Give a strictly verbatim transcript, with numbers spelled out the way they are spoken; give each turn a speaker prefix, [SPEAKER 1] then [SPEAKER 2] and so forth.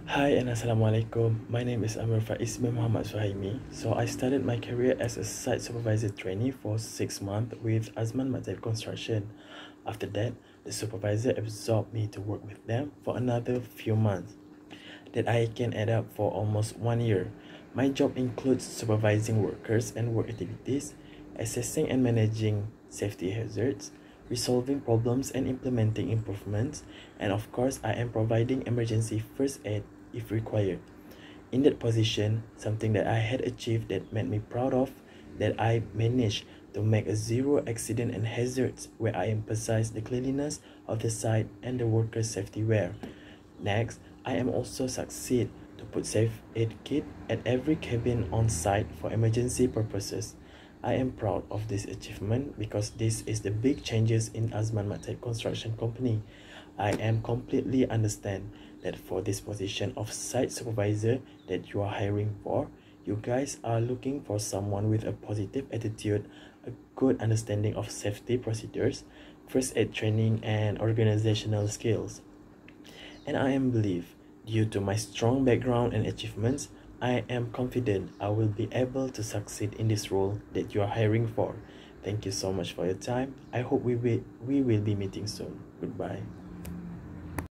[SPEAKER 1] Hi and Assalamualaikum. My name is Amir Faiz bin Muhammad Suhaimi. So I started my career as a site supervisor trainee for six months with Azman Material Construction. After that, the supervisor absorbed me to work with them for another few months. That I can add up for almost one year. My job includes supervising workers and work activities, assessing and managing safety hazards, resolving problems and implementing improvements, and of course, I am providing emergency first aid if required. In that position, something that I had achieved that made me proud of, that I managed to make a zero accident and hazards where I emphasize the cleanliness of the site and the workers' safety wear. Next, I am also succeed to put safe aid kit at every cabin on site for emergency purposes. I am proud of this achievement because this is the big changes in Azman Material Construction Company. I am completely understand that for this position of site supervisor that you are hiring for, you guys are looking for someone with a positive attitude, a good understanding of safety procedures, first aid training and organizational skills. And I am believe, due to my strong background and achievements, I am confident I will be able to succeed in this role that you are hiring for. Thank you so much for your time. I hope we will, we will be meeting soon. Goodbye.